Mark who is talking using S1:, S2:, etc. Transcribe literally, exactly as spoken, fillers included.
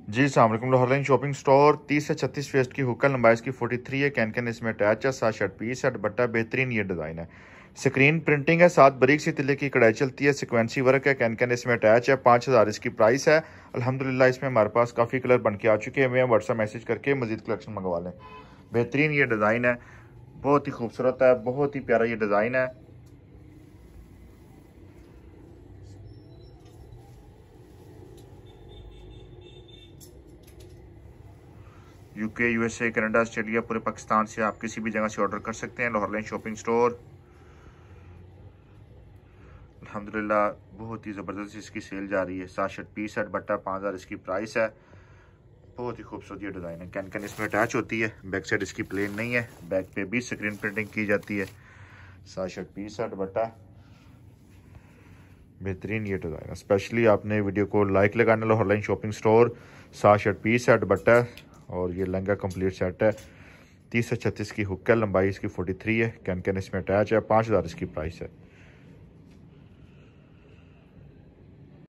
S1: जी अस्सलाम वालेकुम। Lahore line shopping store तीस से छत्तीस वेस्ट की हुक्का लंबाई इसकी तैंतालीस है। कैन कैन इसमें अटैच है। साथ शर्ट पीस है। दुपट्टा बेहतरीन ये डिज़ाइन है। स्क्रीन प्रिंटिंग है। साथ बारीक सी तिल्ले की कढ़ाई चलती है। सिक्वेंसी वर्क है। कैन कैन इसमें अटैच है। पाँच हज़ार इसकी प्राइस है। अल्हम्दुलिल्लाह इसमें हमारे पास काफ़ी कलर बन के आ चुके हैं। हमें व्हाट्सएप मैसेज करके मजीद कलेक्शन मंगवा लें। बेहतरीन ये डिज़ाइन है। बहुत ही खूबसूरत है। बहुत ही प्यारा ये डिज़ाइन है। यूके, यूएसए, कनाडा, ऑस्ट्रेलिया, पूरे पाकिस्तान से आप किसी भी जगह से ऑर्डर कर सकते हैं। लाहौर लाइन शॉपिंग स्टोर अल्हम्दुलिल्लाह बहुत ही ज़बरदस्त इसकी सेल जा रही है। सात शर्ट पीस है। बट्टा पाँच हज़ार इसकी प्राइस है। बहुत ही खूबसूरत ये डिज़ाइन है। कैन कैन इसमें अटैच होती है। बैक साइड इसकी प्लेन नहीं है। बैक पे भी स्क्रीन प्रिंटिंग की जाती है। सात शर्ट पीस है। बट्टा बेहतरीन ये डिज़ाइन है। स्पेशली आपने वीडियो को लाइक लगाना। लाहौर लाइन शॉपिंग स्टोर सात शर्ट पीस है। बट्टा और ये लहंगा कंप्लीट सेट है। तीस से छत्तीस की हुक है। लंबाई इसकी तैंतालीस है। कैन कैन इसमें अटैच है। पाँच हज़ार इसकी प्राइस है।